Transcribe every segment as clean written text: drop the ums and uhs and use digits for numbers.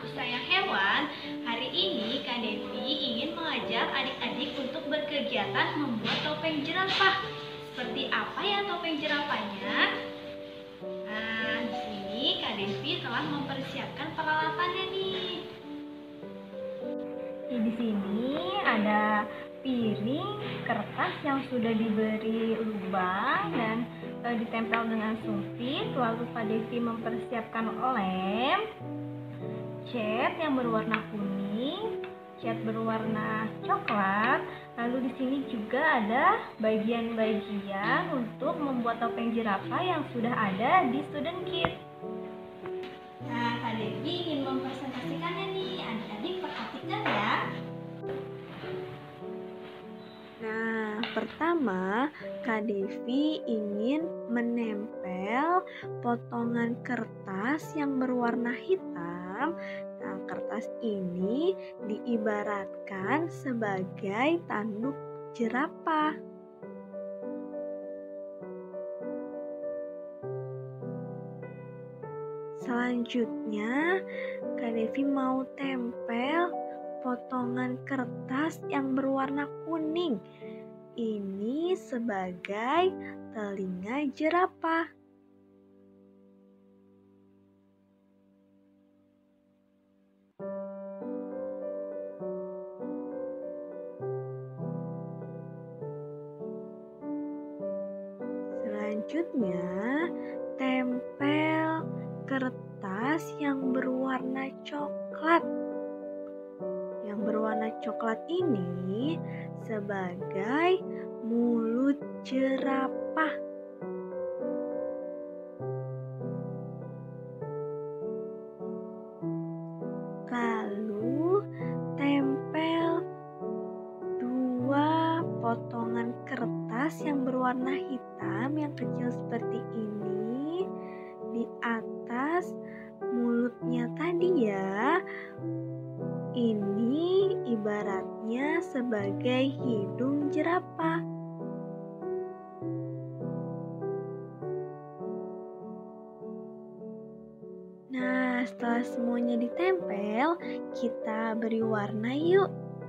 Aku Sayang Hewan. Hari ini Kak Devi ingin mengajak adik-adik untuk berkegiatan membuat topeng jerapah. Seperti apa ya topeng jerapahnya? Nah, di sini Kak Devi telah mempersiapkan peralatannya nih. Di sini ada piring, kertas yang sudah diberi lubang dan ditempel dengan sumpit. Lalu Kak Devi mempersiapkan lem, cat yang berwarna kuning, cat berwarna coklat. Lalu di sini juga ada bagian-bagian untuk membuat topeng jerapah yang sudah ada di student kit. Nah, Kak Devi ingin mempresentasikannya nih. Adik-adik perhatikan ya. Nah, pertama Kak Devi ingin menempel potongan kertas yang berwarna hitam. Nah, kertas ini diibaratkan sebagai tanduk jerapah. Selanjutnya, Kak Devi mau tempel potongan kertas yang berwarna kuning. Ini sebagai telinga jerapah. Selanjutnya, tempel kertas yang berwarna coklat. Yang berwarna coklat ini sebagai mulut jerapah. Lalu tempel dua potongan kertas yang berwarna hitam yang kecil seperti ini di atas mulutnya tadi ya. Ini ibaratnya sebagai hidung jerapah. Nah, setelah semuanya ditempel, kita beri warna yuk.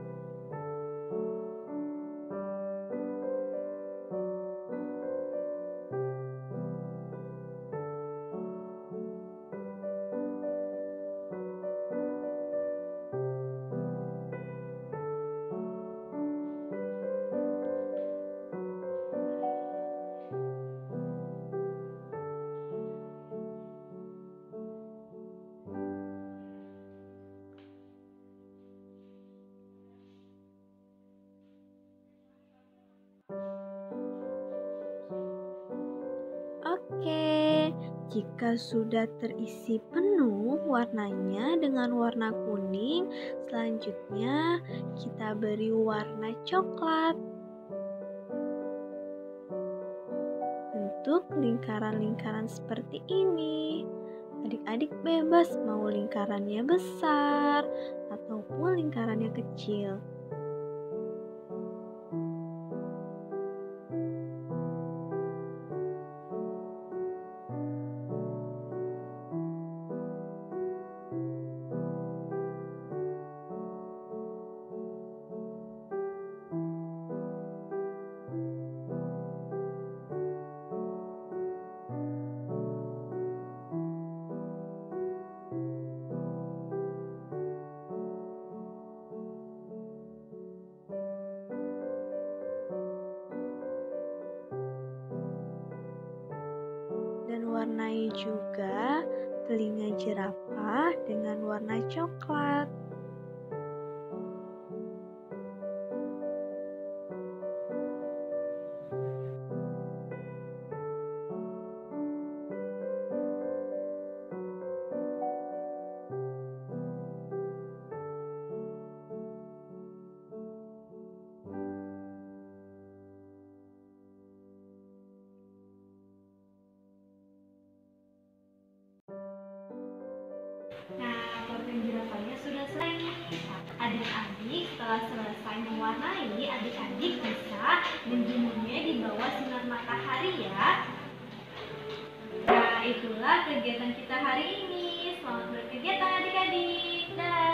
Oke, jika sudah terisi penuh warnanya dengan warna kuning, selanjutnya kita beri warna coklat. Bentuk lingkaran-lingkaran seperti ini. Adik-adik bebas mau lingkarannya besar ataupun lingkarannya kecil. Dan warnai juga telinga jerapah dengan warna coklat. Nah, topeng jerapahnya sudah selesai. Adik-adik setelah selesai mewarnai, adik-adik bisa menjemurnya di bawah sinar matahari ya. Nah, itulah kegiatan kita hari ini. Selamat berkegiatan adik-adik. Dah.